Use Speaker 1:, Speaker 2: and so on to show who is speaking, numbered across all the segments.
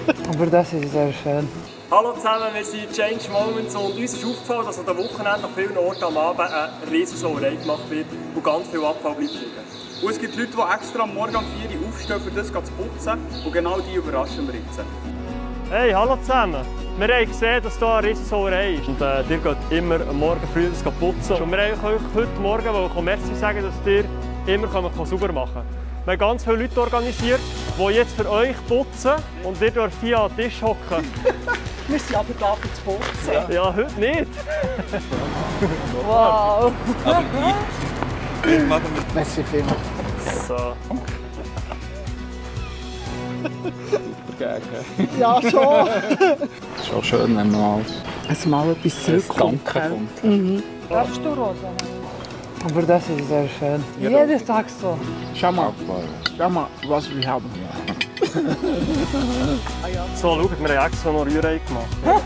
Speaker 1: Aber das ist sehr schön.
Speaker 2: Hallo zusammen, wir sind Change Moments und uns ist aufgefallen, dass an den Wochenenden an vielen Orten am Abend eine Riesensauerei gemacht wird und ganz viel Abfall bleibt liegen.
Speaker 3: Und es gibt Leute, die extra am Morgen um 4 Uhr aufstehen, um das zu putzen. Und genau die überraschen wir jetzt.
Speaker 2: Hey, hallo zusammen! Wir haben gesehen, dass hier eine Riesensauerei ist. Und ihr geht immer am Morgen früh das putzen. Und wir wollten euch heute Morgen Merci sagen, dass ihr immer sauber machen könnt. Wir haben ganz viele Leute organisiert, die jetzt für euch putzen und ihr dürft hier an den Tisch hocken.
Speaker 4: Wir sind aber da für zu putzen.
Speaker 2: Ja, heute nicht.
Speaker 4: Wow!
Speaker 3: Aber ich mache mit.
Speaker 1: Merci vielmals.
Speaker 2: So.
Speaker 1: Ja, schon.
Speaker 5: Es ist auch schön, wenn man
Speaker 1: Mal etwas zurückkommt.
Speaker 5: Danke kommt.
Speaker 4: Darfst du Rosa?
Speaker 1: Aber das ist sehr schön. Jeden Tag so.
Speaker 5: Schau mal, was wir haben.
Speaker 2: So, schaut, wir haben extra noch Rührei gemacht.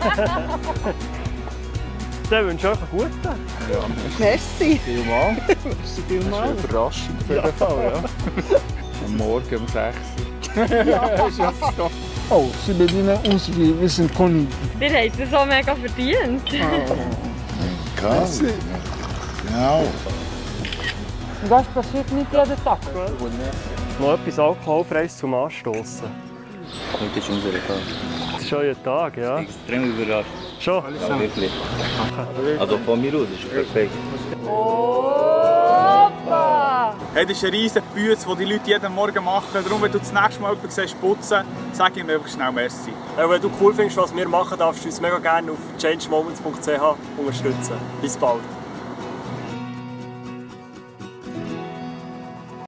Speaker 2: Dann wünsche ich euch einen guten.
Speaker 5: Ja,
Speaker 4: Merci!
Speaker 5: vielmals.
Speaker 4: Merci vielmals.
Speaker 5: Das ist eine Überraschung auf jeden Fall, ja. Am Morgen um 6 Uhr.
Speaker 1: Oh, sie bedienen uns wie wir sind Kunden.
Speaker 6: Ihr habt es so mega verdient.
Speaker 5: Krass. Genau.
Speaker 1: Und das passiert nicht jeden Tag.
Speaker 2: Noch etwas Alkoholfreies zum Anstoßen.
Speaker 3: Heute ist unser Tag.
Speaker 2: Das ist euer Tag, ja?
Speaker 3: Extrem überrascht.
Speaker 2: Schon?
Speaker 3: Ja, wirklich. Also von mir aus ist es perfekt.
Speaker 6: Opa!
Speaker 3: Hey, das ist eine riesige Bühne, die die Leute jeden Morgen machen. Darum, wenn du das nächste Mal jemanden siehst putzen, sag ihm einfach schnell Merci.
Speaker 2: Wenn du cool findest, was wir machen, darfst du uns mega gerne auf changemoments.ch unterstützen. Bis bald!